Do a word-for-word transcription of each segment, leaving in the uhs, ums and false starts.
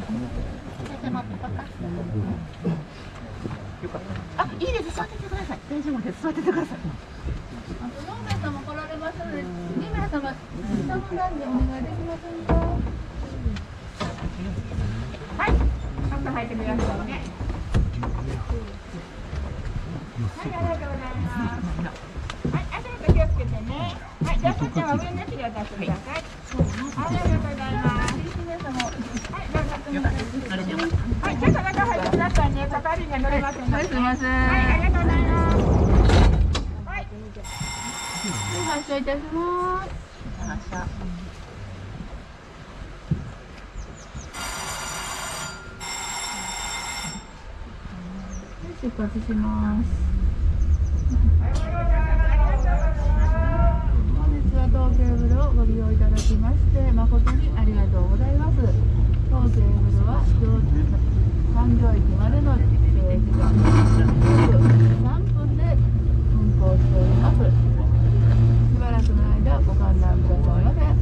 待ってかあ、いいです。座っててください。大丈夫です。座っててください。あとよんめいさま来られますので、にめいさま下の段でお願いできませんか。はい。ちょっと入ってくださいね。はい、ありがとうございます。はい、足元気をつけてね。はい、じゃあさっちゃんは上の足で渡してください。ありがとうございます。はい、どうぞ。はい、ちょっと中入ってくださいね。片輪が乗れませんので。はい、すみません。はい、ありがとうございます。はい。発車いたします。発車。出発します。本日は東京ブルをご利用いただきまして誠にありがとうございます。東京ブルは三条駅までの時間さんぷんで運行しております。しばらくの間ご観覧くださいませ。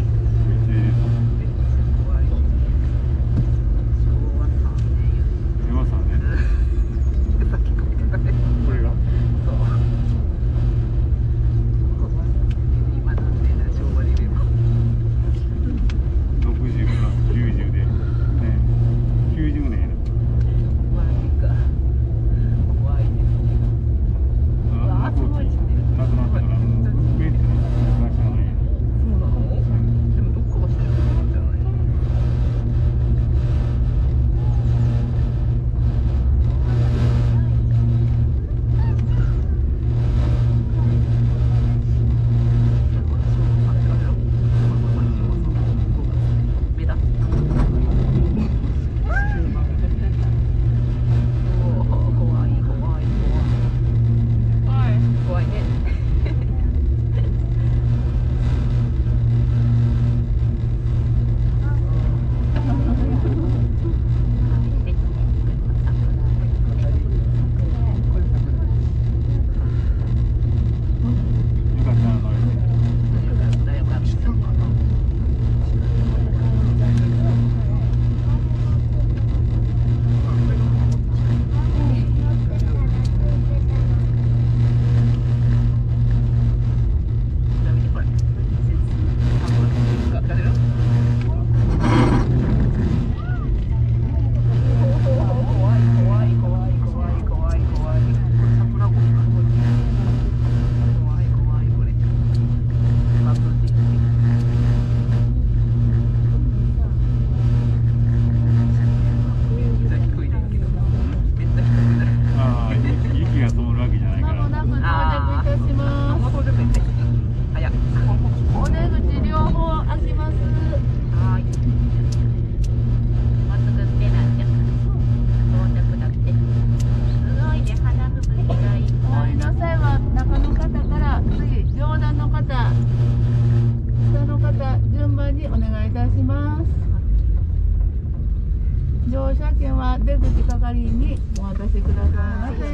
乗車券は出口係員にお渡しくださいませ。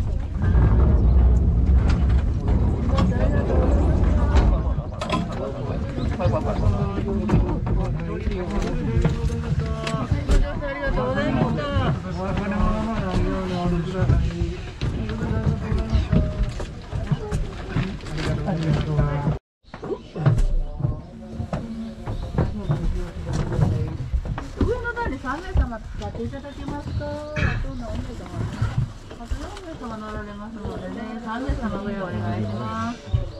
さんめいさま使っていただけますか。あと何名様？あとよんめいさま乗られますのでね、さんめいさま上お願いします。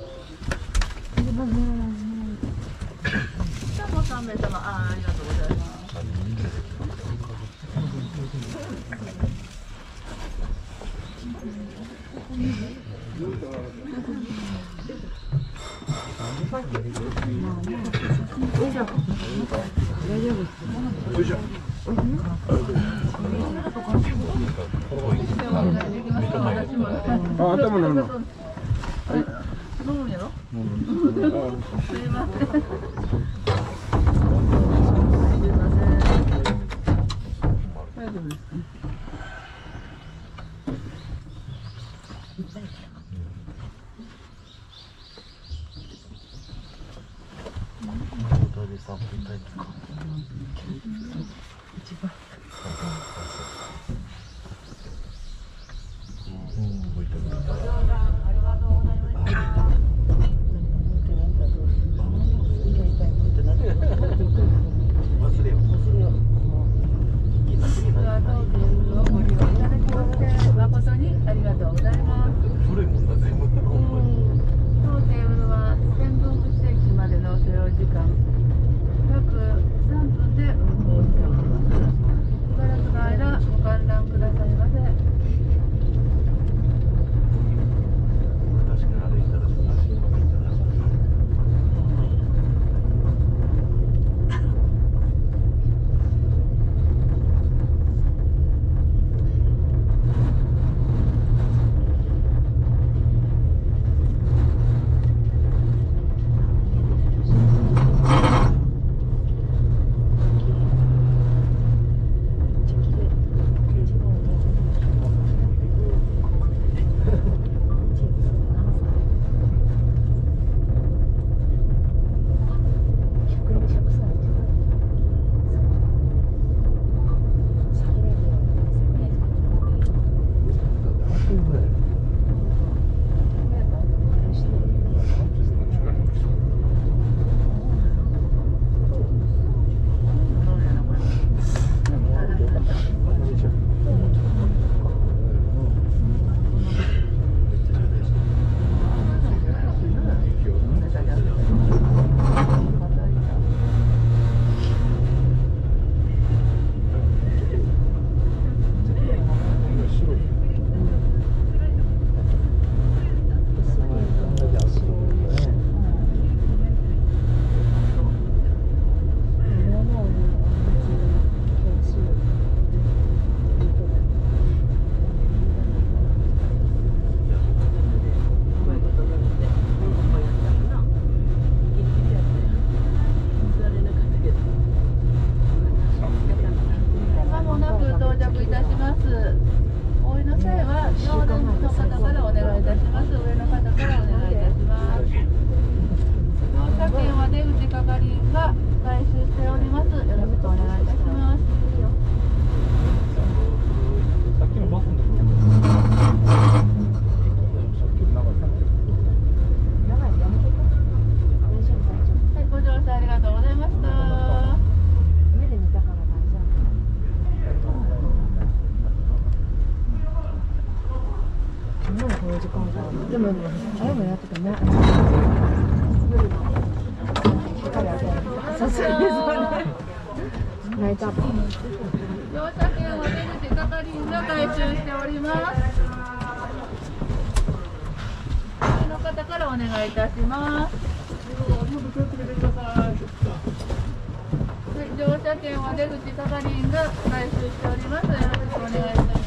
下もさんめいさま、あ、ありがとうございます。よいしょ。大丈夫です。よいしょ。あ、頭飲むの。はい。飲むんやろ。すいません。すいません。大丈夫です。一番。 たします。上の方からお願いいたします。乗車券は出口係員が回収しております。よろしくお願いいたします。 さっきのバスのところ。 はい、ご乗車ありがとうございました。 目で見たから大丈夫。もうこの時間か。でもあれもやってたね。さすがにそうね。泣いた。 乗車券は出口係員が回収しております。上の方からお願いいたします。はい、乗車券は出口係員が回収しております。よろしくお願いいたします。